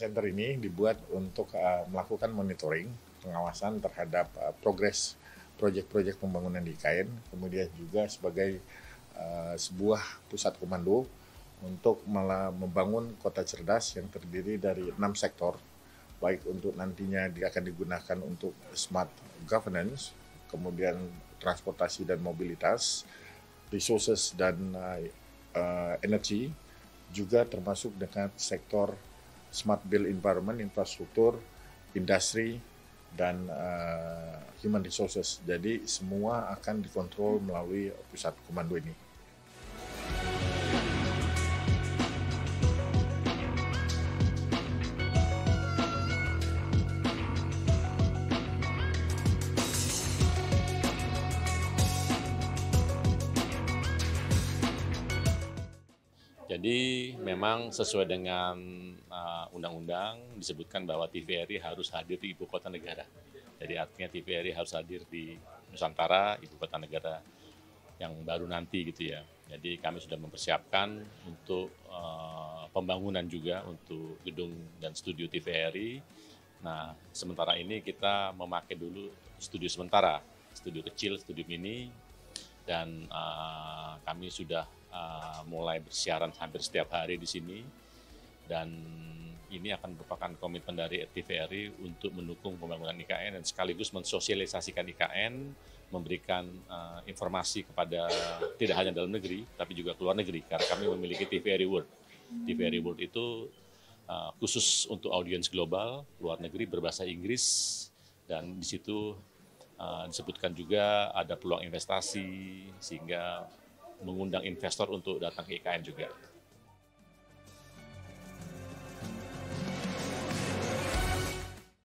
Center ini dibuat untuk melakukan monitoring, pengawasan terhadap progres proyek-proyek pembangunan di IKN, kemudian juga sebagai sebuah pusat komando untuk membangun kota cerdas yang terdiri dari 6 sektor, baik untuk nantinya akan digunakan untuk smart governance, kemudian transportasi dan mobilitas, resources dan energi, juga termasuk dengan sektor smart build environment, infrastruktur, industri, dan human resources. Jadi semua akan dikontrol melalui pusat komando ini. Jadi memang sesuai dengan undang-undang disebutkan bahwa TVRI harus hadir di ibu kota negara. Jadi artinya TVRI harus hadir di Nusantara, ibu kota negara yang baru nanti gitu ya. Jadi kami sudah mempersiapkan untuk pembangunan juga untuk gedung dan studio TVRI. Nah, sementara ini kita memakai dulu studio sementara, studio kecil, studio mini, dan kami sudah mulai bersiaran hampir setiap hari di sini, dan ini akan merupakan komitmen dari TVRI untuk mendukung pembangunan IKN dan sekaligus mensosialisasikan IKN, memberikan informasi kepada tidak hanya dalam negeri tapi juga keluar negeri, karena kami memiliki TVRI World. TVRI World itu khusus untuk audiens global, luar negeri berbahasa Inggris, dan di situ disebutkan juga ada peluang investasi sehingga mengundang investor untuk datang ke IKN juga.